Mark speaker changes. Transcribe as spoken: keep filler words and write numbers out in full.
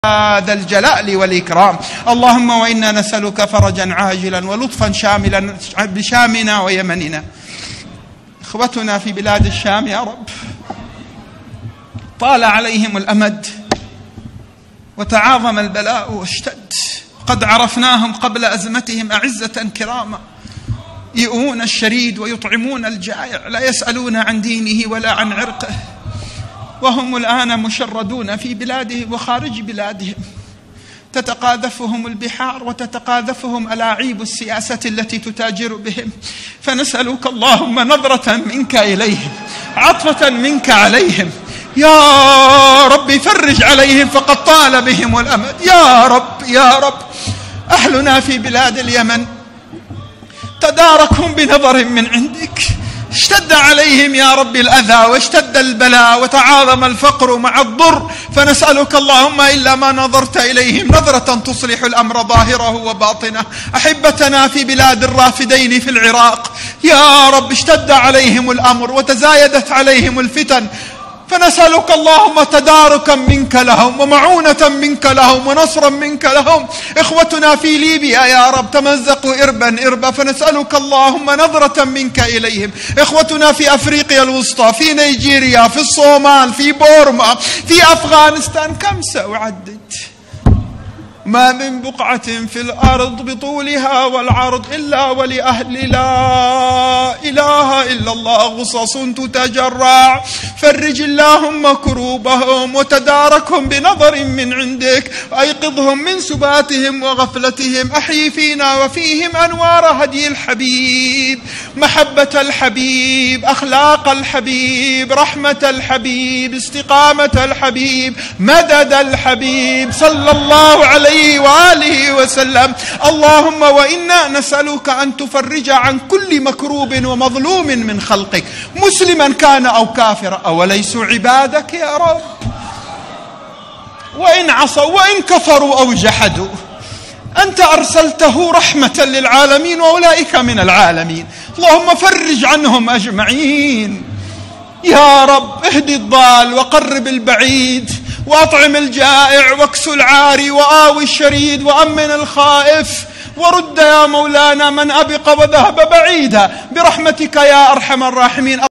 Speaker 1: ذا الجلال والإكرام. اللهم وإنا نسألك فرجا عاجلا ولطفا شاملا بشامنا ويمننا. إخوتنا في بلاد الشام يا رب طال عليهم الأمد وتعاظم البلاء واشتد. قد عرفناهم قبل أزمتهم أعزة كراما يؤون الشريد ويطعمون الجائع، لا يسألون عن دينه ولا عن عرقه، وهم الآن مشردون في بلادهم وخارج بلادهم، تتقاذفهم البحار وتتقاذفهم ألاعيب السياسة التي تتاجر بهم. فنسألك اللهم نظرة منك إليهم، عطفة منك عليهم يا رب، فرج عليهم فقد طال بهم الأمد يا رب يا رب. أهلنا في بلاد اليمن تداركهم بنظر من عندك، اشتد عليهم يا رب الأذى واشتد البلاء وتعاظم الفقر مع الضر، فنسألك اللهم إلا ما نظرت إليهم نظرة تصلح الأمر ظاهره وباطنه. أحبتنا في بلاد الرافدين في العراق يا رب اشتد عليهم الأمر وتزايدت عليهم الفتن، فنسألك اللهم تداركا منك لهم ومعونة منك لهم ونصرا منك لهم. إخوتنا في ليبيا يا رب تمزقوا إربا إربا، فنسألك اللهم نظرة منك إليهم. إخوتنا في أفريقيا الوسطى، في نيجيريا، في الصومال، في بورما، في أفغانستان، كم سأعدد؟ ما من بقعة في الأرض بطولها والعرض إلا ولأهل لا إله إلا الله غصص تتجرع. فرج اللهم كروبهم وتداركهم بنظر من عندك، أيقظهم من سباتهم وغفلتهم، أحيي فينا وفيهم أنوار هدي الحبيب، محبة الحبيب، أخلاق الحبيب، رحمة الحبيب، استقامة الحبيب، مدد الحبيب صلى الله عليه وآله وسلم. اللهم وإنا نسألك أن تفرج عن كل مكروب ومظلوم من خلقك، مسلما كان أو كافرا، أوليسوا عبادك يا رب؟ وإن عصوا وإن كفروا أو جحدوا أنت أرسلته رحمة للعالمين وأولئك من العالمين. اللهم فرج عنهم أجمعين يا رب. اهدي الضال وقرب البعيد وأطعم الجائع واكسو العاري وآوي الشريد وأمن الخائف، ورد يا مولانا من أبق وذهب بعيدا برحمتك يا أرحم الراحمين.